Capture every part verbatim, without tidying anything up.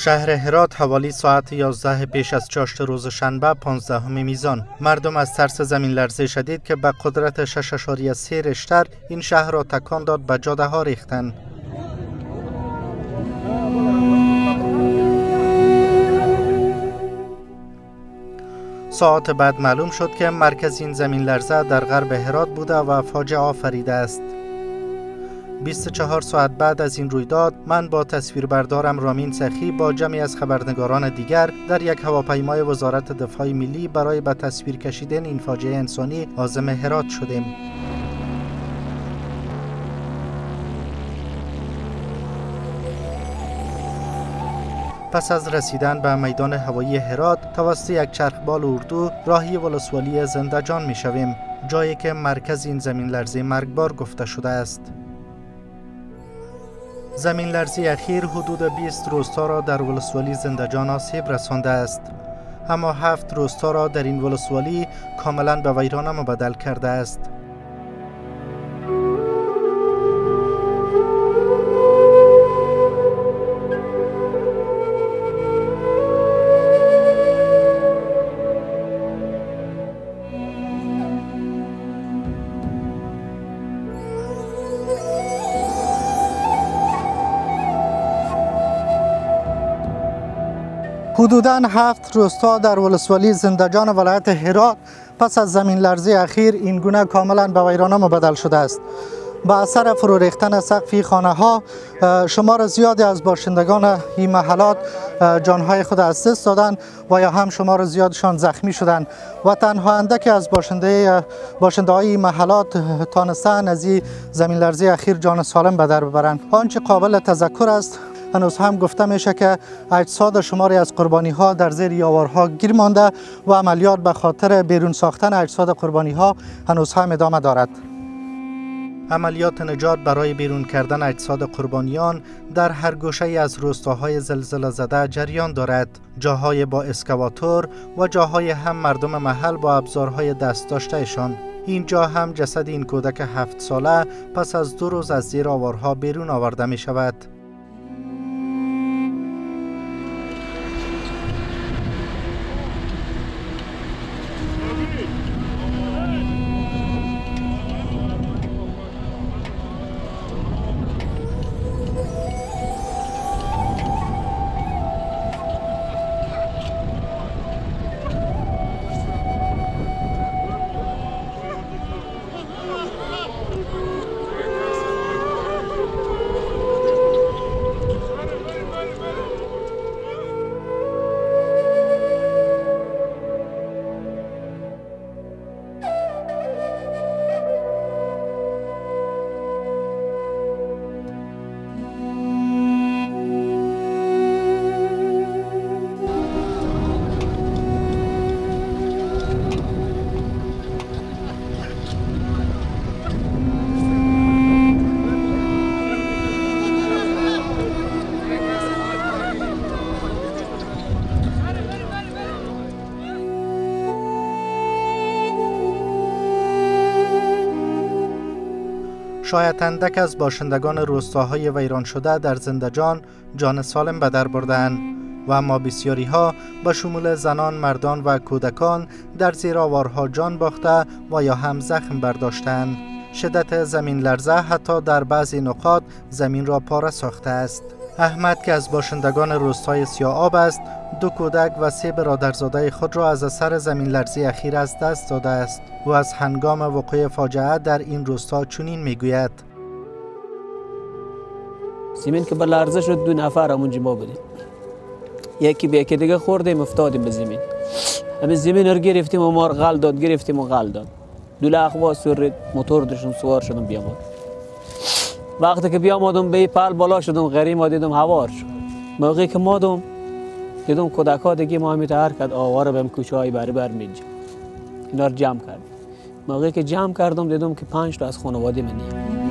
شهر هرات حوالی ساعت یازده پیش از چاشت روز شنبه پانزدهم میزان مردم از ترس زمین لرزه شدید که به قدرت شش اشاریه سه ریشتر این شهر را تکان داد به جاده ها ریختند. ساعت بعد معلوم شد که مرکز این زمین لرزه در غرب هرات بوده و فاجعه آفریده است. بیست و چهار ساعت بعد از این رویداد من با تصویربردارم رامین سخی با جمعی از خبرنگاران دیگر در یک هواپیمای وزارت دفاع ملی برای به تصویر کشیدن این فاجعه انسانی عازم هرات شدیم. پس از رسیدن به میدان هوایی هرات توسط یک چرخبال اردو راهی ولسوالی زنده‌جان می شویم، جایی که مرکز این زمین لرزه مرگبار گفته شده است. زمین لرزه اخیر حدود بیست روستا را در ولسوالی زنده‌جان آسیب رسانده است، اما هفت روستا را در این ولسوالی کاملا به ویرانه مبدل کرده است. حدوداً هفت روستا در ولسوالی زنده‌جان ولایت هرات پس از زمین لرزه اخیر این گونه کاملا به ویرانه مبدل شده است. با اثر فرو ریختن سقف خانه ها شمار زیادی از باشندگان این محلات جانهای خود از دست دادند و یا هم شمار زیادشان زخمی شدند و تنها اندکی از باشنده باشنده های این محلات تانستند از این زمین لرزه اخیر جان سالم به در ببرند. آنچه قابل تذکر است هنوز هم گفته میشه که اجساد شماری از قربانی ها در زیر یاورها گیر مانده و عملیات به خاطر بیرون ساختن اجساد قربانی ها هنوز هم ادامه دارد. عملیات نجات برای بیرون کردن اجساد قربانیان در هر گوشه از روستاهای زلزله زده جریان دارد. جاهای با اسکواتور و جاهای هم مردم محل با ابزارهای دست داشتهشان. اینجا هم جسد این کودک هفت ساله پس از دو روز از زیر آوارها بیرون آورده می شود. شاید اندک از باشندگان روستاهای ویران شده در زنده‌جان جان سالم به در بردند و اما بسیاری ها به شمول زنان، مردان و کودکان در زیر آوارها جان باخته و یا هم زخم برداشتند. شدت زمین لرزه حتی در بعضی نقاط زمین را پاره ساخته است. احمد که از باشندگان روستای سیاه آب است، دو کودک و سه برادرزاده خود را از اثر زمین لرزه اخیر از دست داده است و از هنگام وقوع فاجعه در این روستا چنین میگوید: زمین که به لرزه شد دو نفر همونجا ما بودیم، یکی به یکی دیگه خوردیم افتادیم به زمین. همین زمین رو گرفتیم و ما رو غل داد گرفتیم و غل داد. دو لغوا سورید موتور درشون سوار شدم بیامد. وقتی که بیامدم به پل بالا شدم غریم و دیدم هوار شد. موقعی که مادم دیدم کودک ها دیگه ما همی تا حرکت آواره بهم کوچه های بری بر میجا اینا رو جمع کردیم. موقعی که جمع کردم دیدم که پنج تا از خانواده منی.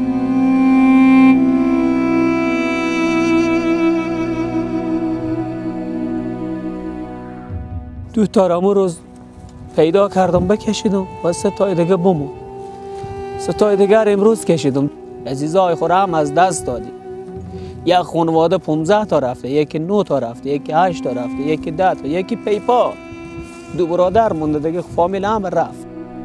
دو تا رامو روز پیدا کردم بکشیدم و سه تا دیگه بمون. سه تا دیگر امروز کشیدم. عزیزای خورم از دست دادیم. یک خانواده پانزده تا رفته، یکی نه تا رفته، یکی هشت تا رفته، یکی ده تا، یکی پیپا. دو برادر مونده دیگه، فامیل هم رفت.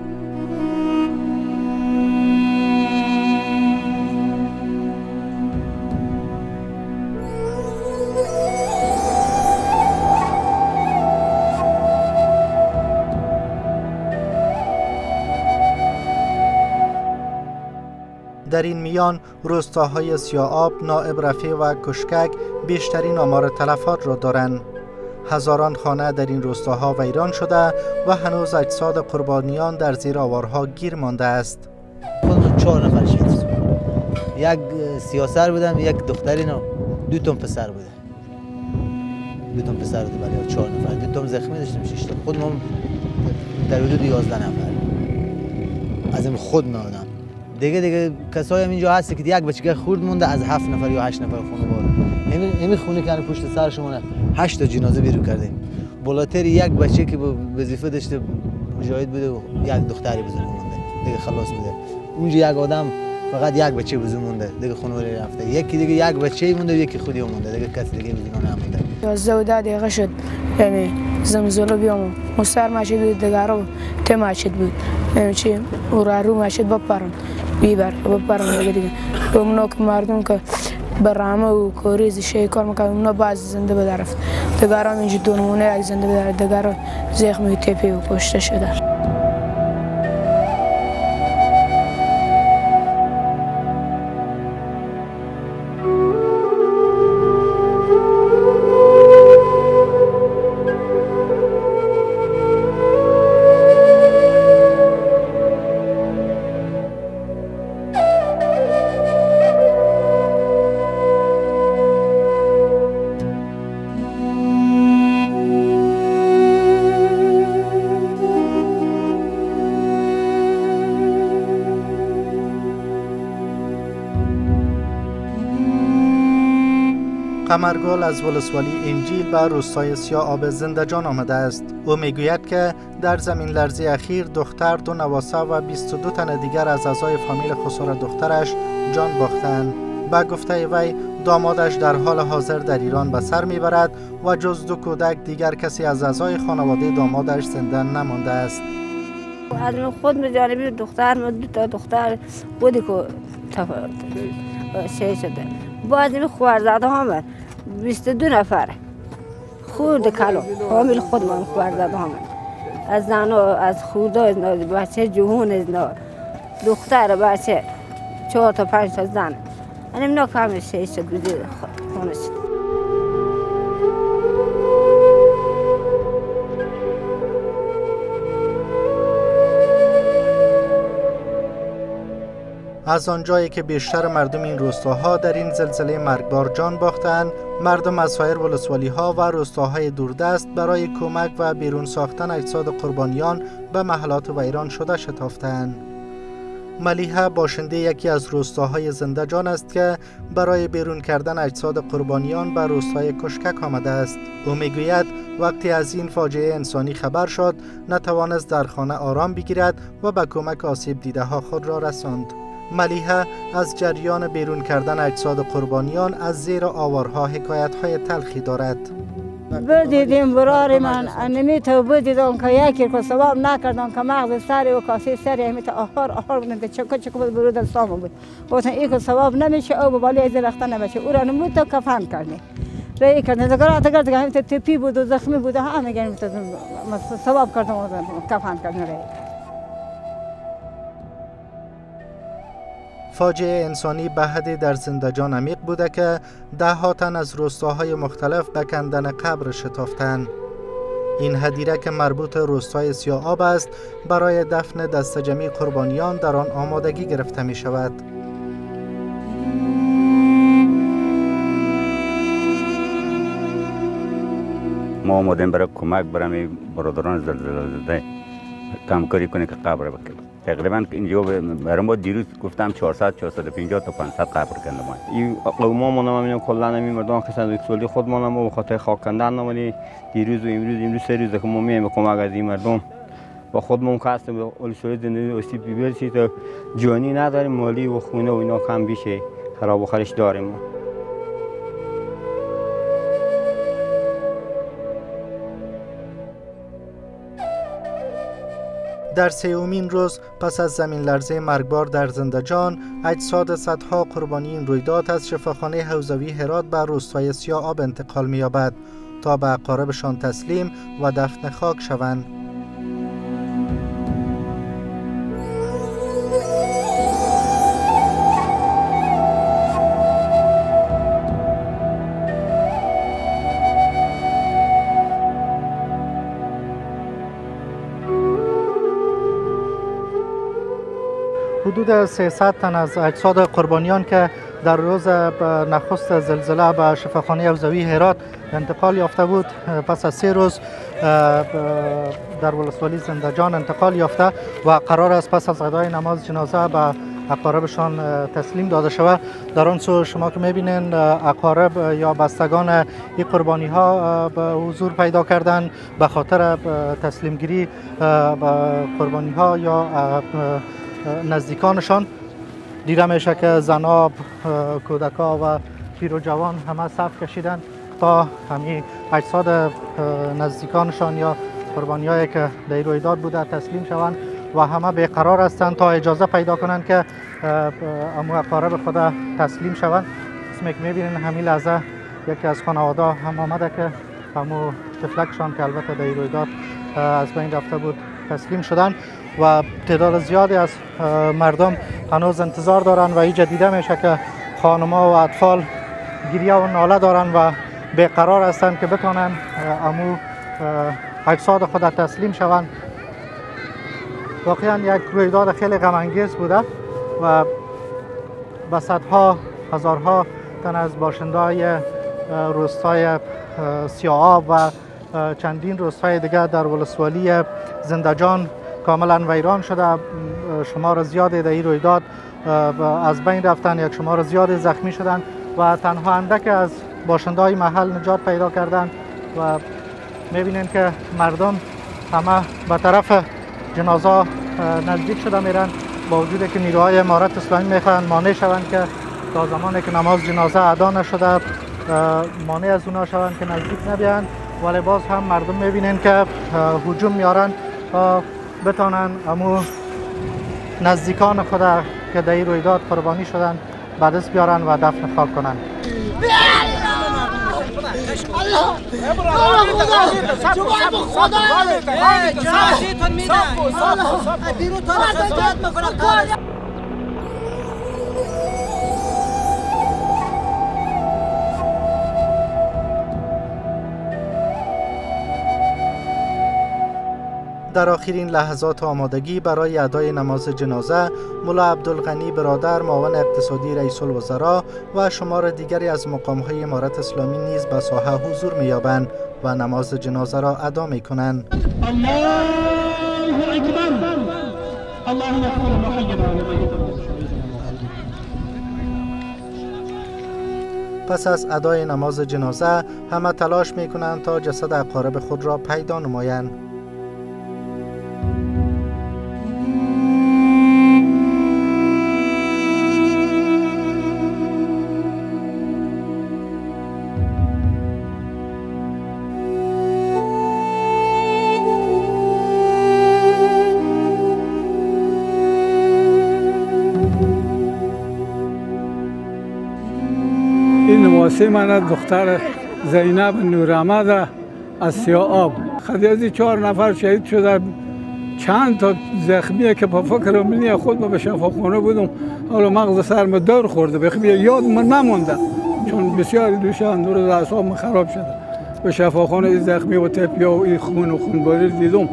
در این میان روستاهای سیاآب، نائب رفیع و کشکک بیشترین آمار تلفات را دارند. هزاران خانه در این روستاها ویران شده و هنوز اجساد قربانیان در زیر آوارها گیر مانده است. خود چهار نفر شد. یک سیاسر بودن، یک دخترین و دو تا پسر بوده. دو تا پسر بوده ولی چهار نفر. دو تا زخمی داشتیم، شش تا. خود ما در حدود یازده نفر. از این خود نادم. دیگه دیگه کسایی هم اینجا هست که یک بچه خورد مونده از هفت نفر یا هشت نفر خانواده. همین همین خونه که پشت سر شما هشت تا جنازه بیرون کردیم. بالاتر یک بچه که وظیفه داشته مجاهد بوده و یک دختری بزرگ مونده. دیگه خلاص بوده. اونجا یک آدم فقط یک بچه بزرگ مونده. دیگه خانواده رفته. یکی دیگه یک بچه مونده و یکی خودی مونده. دیگه کسی دیگه بزرگ نمونده. یازده و ده دقیقه شد. یعنی زمزله بیام. مستر ماشید بود دیگه رو ته ماشید بود. یعنی چی؟ اورا رو ماشید بپرم. بیبر بپرم دیگه دیگه. اونا که مردم که برامه و کوریز شی کار میکنه اونا باز زنده به درفت. دیگه هم اینجا دو نمونه یک زنده به درفت. دیگه زخمی تپی و کشته شده. قمرگل از ولسوالی انجیل به روستای سیاآب زندجان آمده است. او میگوید که در زمین لرزی اخیر دختر، دو نواسه و بیست و دو تن دیگر از اعضای فامیل خسار دخترش جان باختند. به گفته وی دامادش در حال حاضر در ایران به سر میبرد و جز دو کودک دیگر کسی از اعضای خانواده دامادش زنده نمانده است. از خود به جانبی دختر دو تا دختر بودی که شهید شده. باز این خوارزاده هم بیست و دو نفر خورد کلو حامل خود من خوارزاده هم از زن و از خورده از بچه جهون از دختر بچه چهار تا پنج تا زن این اینا که همه شهید شد بودی خونه شد. از آنجایی که بیشتر مردم این روستاها در این زلزله مرگبار جان باختند، مردم از سایر ولسوالی‌ها و روستاهای دوردست برای کمک و بیرون ساختن اجساد قربانیان به محلات ویران شده شتافتند. ملیحه باشنده یکی از روستاهای زندجان است که برای بیرون کردن اجساد قربانیان به روستای کشکک آمده است. او میگوید وقتی از این فاجعه انسانی خبر شد، نتوانست در خانه آرام بگیرد و به کمک آسیب دیده ها خود را رساند. ملیحه از جریان بیرون کردن اجساد قربانیان از زیر آوارها حکایت‌های تلخی دارد. بدیدیم برار من انمی تو بدیدم که یکی که ثواب نکردم که مغز سری و کاسه سری همیت آخر آخر بودن چکو چکو برود سام بود. گفتن این که ثواب نمیشه او بالی از رخته نمیشه. او را نمود تو کفن کردی. رای کردن دکار دکار دکار همیت تپی بود و زخمی بود همه گیم تو ثواب کردم و کفن کردن رای. فاجعه انسانی به حدی در زندجان عمیق بوده که ده ها تن از روستاهای مختلف به کندن قبر شتافتند. این هدیره که مربوط روستای سیاآب است برای دفن دست جمعی قربانیان در آن آمادگی گرفته می شود. ما آمادیم برای کمک برای برادران زلزله زده کمکاری کنه که قبر بکنه. تقریبا اینجا برای ما دیروز گفتم چهارصد چهارصد و پنجاه تا پانصد قبر کنده ما. این قوما ما نمیدونم کلا نمی مردان که صندوق سولی خود ما نمو بخاطر خاک کندن نمونی دیروز و امروز امروز سه روز که ما میایم کمک از این مردم با خودمون کاست به اولسوری زندگی اسیب بیبرسی تا جانی نداریم مالی و خونه و اینا کم بیشه خراب و خرش داریم. در سومین روز پس از زمین لرزه مرگبار در زندجان، اجساد صدها قربانی این رویداد از شفاخانه حوزوی هرات به روستای سیاه آب انتقال می‌یابد تا به اقاربشان تسلیم و دفن خاک شوند. حدود سیصد تن از اجساد قربانیان که در روز نخست زلزله به شفاخانه حوزوی هرات انتقال یافته بود، پس از سه روز در ولسوالی زندجان انتقال یافته و قرار است پس از ادای نماز جنازه به اقاربشان تسلیم داده شود. در آن سو شما که می‌بینید اقارب یا بستگان این قربانی ها به حضور پیدا کردن به خاطر تسلیم گیری به قربانی ها یا نزدیکانشان. دیده میشه که زناب، کودکا و پیر و جوان همه صف کشیدن تا همین اجساد نزدیکانشان یا قربانیایی که در رویداد بوده تسلیم شوند و همه بیقرار هستند تا اجازه پیدا کنند که امو اقارب خود تسلیم شوند. اسمی که میبینین همین لحظه یکی از خانواده هم آمده که امو طفلکشان که البته در رویداد از بین رفته بود تسلیم شدن و تعداد زیادی از مردم هنوز انتظار دارن و اینجا دیده میشه که خانم‌ها و اطفال گریه و ناله دارن و بیقرار هستند که بتونن امو اجساد خود تسلیم شوند. واقعا یک رویداد خیلی غم انگیز بوده و به صدها هزارها تن از باشنده‌های روستای سیاه آب و چندین روستای دیگر در ولسوالی زندجان کاملا ویران شده. شمار زیادی در این رویداد از بین رفتن، یک شمار زیادی زخمی شدن و تنها اندک از باشنده‌های محل نجات پیدا کردند و می‌بینید که مردم همه به طرف جنازه نزدیک شده میرن، با وجود که نیروهای امارت اسلامی میخواهند مانع شوند که تا زمانی که نماز جنازه ادا نشده مانع از اونا شوند که نزدیک نبیان، ولی باز هم مردم میبینین که هجوم میارن تا بتانن امو نزدیکان خود که در این رویداد قربانی شدن به دست بیارن و دفن خاک کنن. در آخرین لحظات آمادگی برای ادای نماز جنازه، ملا عبدالغنی برادر معاون اقتصادی رئیس الوزراء و شمار دیگری از مقام‌های امارت اسلامی نیز به ساحه حضور می‌یابند و نماز جنازه را ادا می‌کنند. الله اکبر. اللهم اغفر لحینا. پس از ادای نماز جنازه همه تلاش می‌کنند تا جسد اقارب خود را پیدا نمایند. این نواسه من دختر زینب نورآمد از سیاه آب. خدیجه چهار نفر شهید شده، چند تا زخمیه که په فکر منی خود به شفاخانه بودم، حالا مغز سرم دور خورده، بخوام یاد من نمونده چون بسیار دوشان دور از اعصاب من خراب شده. به شفاخانه زخمی و تپیا و این خون و خونباری دیدم.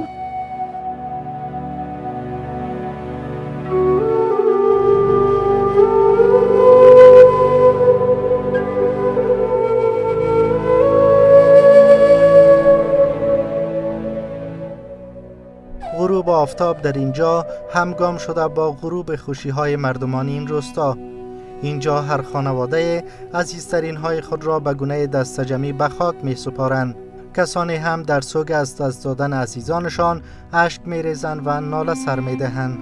غروب آفتاب در اینجا همگام شده با غروب خوشی‌های مردمان این روستا. اینجا هر خانواده عزیزترین های خود را به گونه دستجمعی به خاک می سپارند. کسانی هم در سوگ از دست دادن عزیزانشان اشک می ریزند و ناله سر می دهند.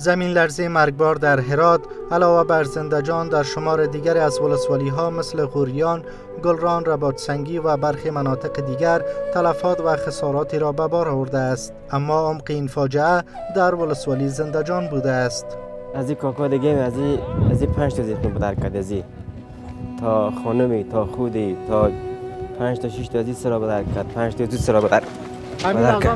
زمین لرزه مرگبار در هرات علاوه بر زندجان در شمار دیگر از ولسوالی‌ها مثل غوریان، گلران، رباطسنگی و برخی مناطق دیگر تلفات و خساراتی را به بار آورده است. اما عمق این فاجعه در ولسوالی زندجان بوده است. از این کاکا دیگه از این از این پنج تا زیتون بدر کرد، از این تا خانمی تا خودی تا پنج تا شش تا از این سرا بدر کرد، پنج تا از این سرا بدر همین الان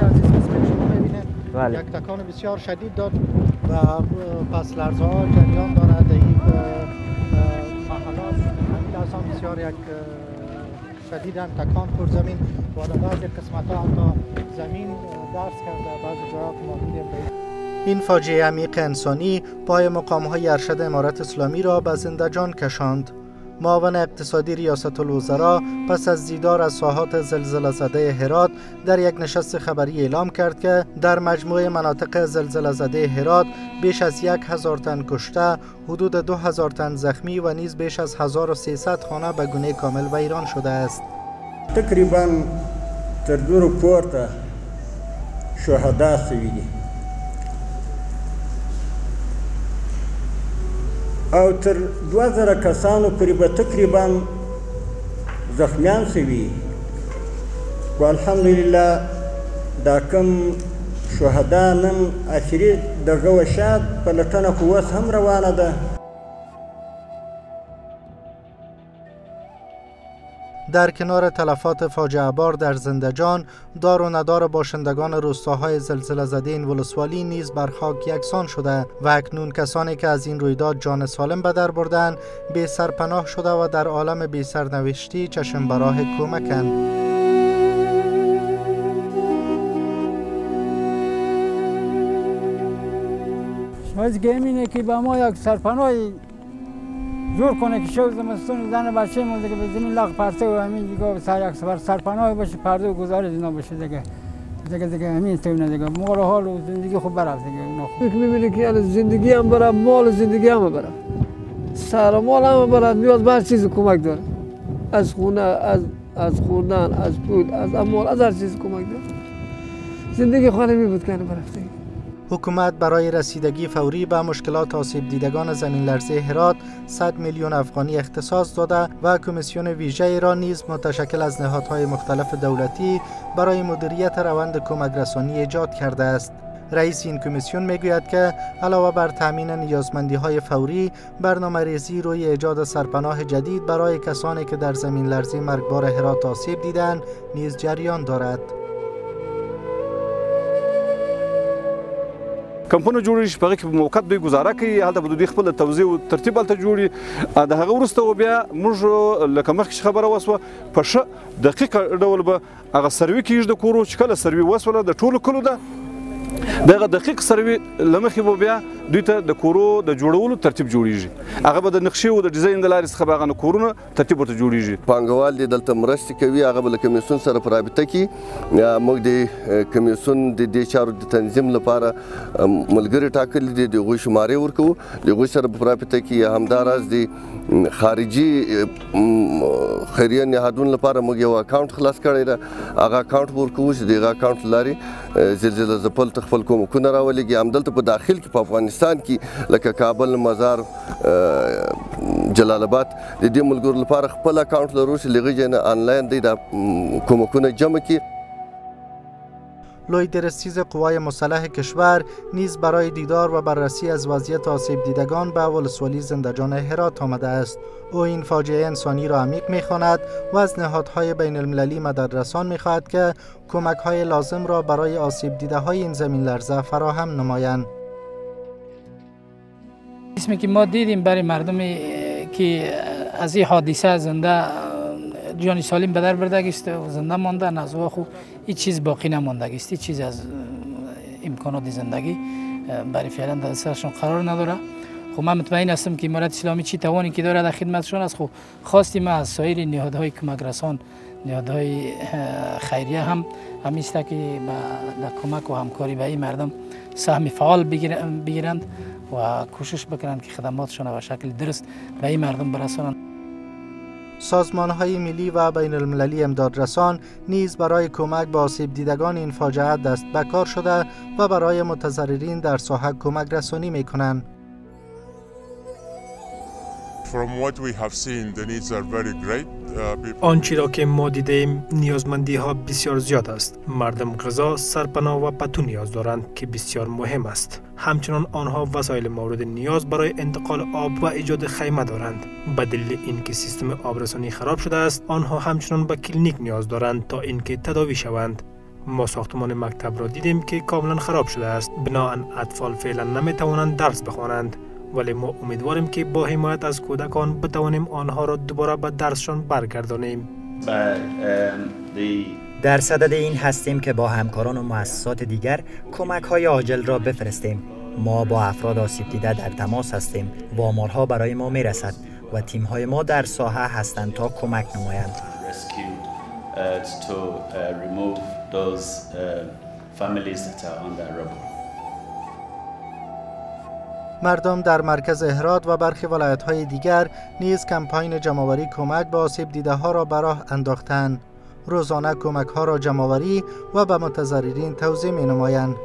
بله. یک تکان بسیار شدید داد و پس لرزه ها جریان دارد. این محلات همین الان بسیار یک شدید هم تکان خورد زمین و در بعضی قسمت ها حتی زمین درس کرده. بعضی جاها که ما دیدیم این فاجعه عمیق انسانی پای مقام های ارشد امارت اسلامی را به زندجان کشاند. معاون اقتصادی ریاست الوزراء پس از دیدار از ساحات زلزله زده هرات در یک نشست خبری اعلام کرد که در مجموعه مناطق زلزله زده هرات بیش از یک هزار تن کشته، حدود دو هزار تن زخمی و نیز بیش از هزار و سیصد خانه به گونه کامل ویران شده است. تقریبا تر دو پورته شهدا سوي دي او تر دوه زره کسانو پورې به تقریبا زخمیان شوي و الحمدلله دا کوم شهدا نن اخري دغه وشات پلټنه خو اوس هم روانه ده. در کنار تلفات فاجعه بار در زندجان، دار و ندار باشندگان روستاهای زلزله زده این ولسوالی نیز بر خاک یکسان شده و اکنون کسانی که از این رویداد جان سالم به در بردند بی سرپناه شده و در عالم بی سرنوشتی چشم به راه کمکند. وضع اینه که به ما یک سرپناهی جور کنه که شو زمستون زن بچه ما دیگه به زمین لغ پرسه و همین دیگه سر یک سفر سرپناه باشه، پرده و گزارش اینا باشه دیگه دیگه دیگه همین طور دیگه مال حال و زندگی خوب برافت دیگه. فکر می‌بینی که زندگی هم برای مال زندگی هم برای سر مال هم برای نیاز به هر چیز کمک داره، از خونه از از خوردن از پول از اموال از هر چیز کمک داره. زندگی خانه می بود کنه برافت. حکومت برای رسیدگی فوری به مشکلات آسیب دیدگان زمین لرزه هرات صد میلیون افغانی اختصاص داده و کمیسیون ویژه را نیز متشکل از نهادهای مختلف دولتی برای مدیریت روند کمک رسانی ایجاد کرده است. رئیس این کمیسیون میگوید که علاوه بر تامین نیازمندی های فوری، برنامه ریزی روی ایجاد سرپناه جدید برای کسانی که در زمین لرزه مرگبار هرات آسیب دیدند نیز جریان دارد. کمپونه جوړ شي په کې موقت دوی گزاره کوي، هلته به دوی خپل توزیع او ترتیب هلته جوړي. د هغه وروسته بیا موږ لکه مخکې خبره وسوه په ښه دقیق ډول به هغه سروي کېږي د کورو چې کله سروي وسوله د ټولو کلو ده دغه دقیق سروي له مخې به بیا دوی ته د کورو د جوړولو ترتیب جوړیږي. هغه به د نقشې او د ډیزاین د لارې څخه به هغه کورونه ترتیب ورته جوړیږي. پانګوال دې دلته مرستې کوي، هغه به له کمیسیون سره په رابطه کې موږ د کمیسیون د دې چارو د تنظیم لپاره ملګري ټاکلي دي، د هغوی شمارې ورکوو. د هغوی سره په رابطه کې همداراز د خارجي خیریه نهادونو لپاره موږ یو اکاونټ خلاص کړی ده. هغه اکاونټ ورکوو چې د هغه اکاونټ لارې زلزله ځپل ته خپل کومکونه راولېږي. همدلته په داخل کې په افغانستان کې لکه کابل، مزار، جلال آباد د دې ملګرو لپاره خپل اکاونټ لرو چې له هغې ځای نه آنلاین دوی دا کومکونه جمع کړي. لوی درستیز قوای مسلح کشور نیز برای دیدار و بررسی از وضعیت آسیب دیدگان به ولسوالی زندجان هرات آمده است. او این فاجعه انسانی را عمیق می‌خواند و از نهادهای بین المللی مددرسان می‌خواهد که کمک‌های لازم را برای آسیب دیده‌های این زمین لرزه فراهم نمایند. اسمی که ما دیدیم برای مردمی که از این حادثه زنده جان سالم به در برده است و زنده ماندن، از او خوب هیچ چیز باقی نمانده است، هیچ چیز از امکانات زندگی برای فعلا در دستشون قرار نداره. خب من مطمئن هستم که امارت اسلامی چی توانی که داره در خدمتشون است. خب خواستیم ما از سایر نهادهای کمک رسان، نهادهای خیریه هم همیست که در کمک و همکاری به این مردم سهم فعال بگیرند و کوشش بکنند که خدماتشون به شکل درست به این مردم برسانند. سازمان‌های ملی و بین المللی امدادرسان نیز برای کمک به آسیب دیدگان این فاجعه دست به کار شده و برای متضررین در ساحه کمک رسانی می‌کنند. آنچه را که ما دیدیم نیازمندی ها بسیار زیاد است. مردم غذا، سرپناه و پتو نیاز دارند که بسیار مهم است. همچنان آنها وسایل مورد نیاز برای انتقال آب و ایجاد خیمه دارند. به دلیل اینکه سیستم آبرسانی خراب شده است، آنها همچنان به کلینیک نیاز دارند تا اینکه تداوی شوند. ما ساختمان مکتب را دیدیم که کاملا خراب شده است. بنابراین اطفال فعلا نمیتوانند درس بخوانند. ولی ما امیدواریم که با حمایت از کودکان بتوانیم آنها را دوباره به درسشان برگردانیم. در صدد این هستیم که با همکاران و مؤسسات دیگر کمک‌های عاجل را بفرستیم. ما با افراد آسیب دیده در تماس هستیم و آمارها برای ما میرسد و تیم‌های ما در ساحه هستند تا کمک نمایند. مردم در مرکز اهرات و برخی ولایت‌های دیگر نیز کمپاین جمع‌آوری کمک به آسیب دیده ها را به راه انداختند. روزانه کمک ها را جمع‌آوری و به متضررین توزیع می‌نمایند.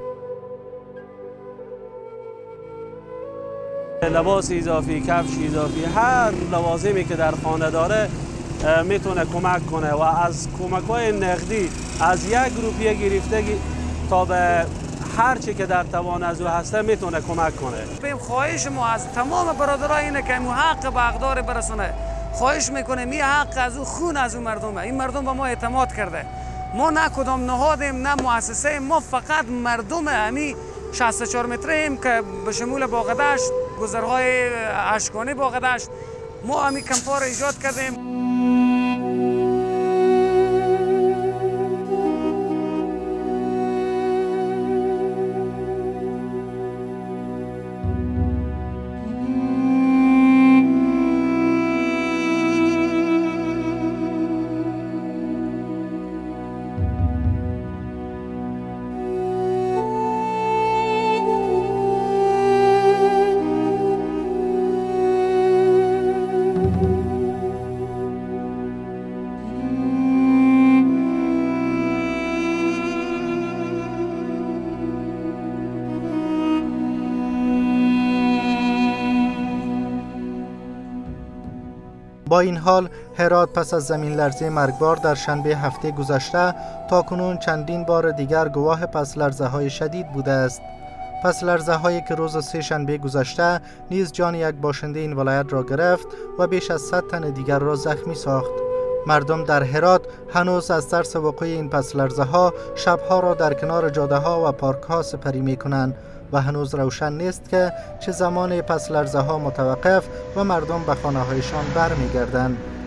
لباس اضافی، کفش اضافی، هر لوازمی که در خانه داره میتونه کمک کنه و از کمک‌های نقدی از یک روپیه گرفته تا به هر چی که در توان از او هسته میتونه کمک کنه. خواهش ما از تمام برادرها اینه که مو حق به حقدار برسونه. خواهش میکنه می حق از او، خون از او مردمه. این مردم به ما اعتماد کرده. ما نه کدام نهادیم نه مؤسسه، ما فقط مردم امی شصت و چهار متره ایم که به شمول باغدشت، گذرهای اشکانی باغدشت، ما امی کمپا را ایجاد کردیم. با این حال هرات پس از زمین لرزه مرگبار در شنبه هفته گذشته تا کنون چندین بار دیگر گواه پس لرزه های شدید بوده است. پس لرزه هایی که روز سه شنبه گذشته نیز جان یک باشنده این ولایت را گرفت و بیش از صد تن دیگر را زخمی ساخت. مردم در هرات هنوز از ترس وقوع این پس لرزه ها شبها را در کنار جاده ها و پارک ها سپری می کنند و هنوز روشن نیست که چه زمان پس لرزه ها متوقف و مردم به خانه هایشان برمی گردند.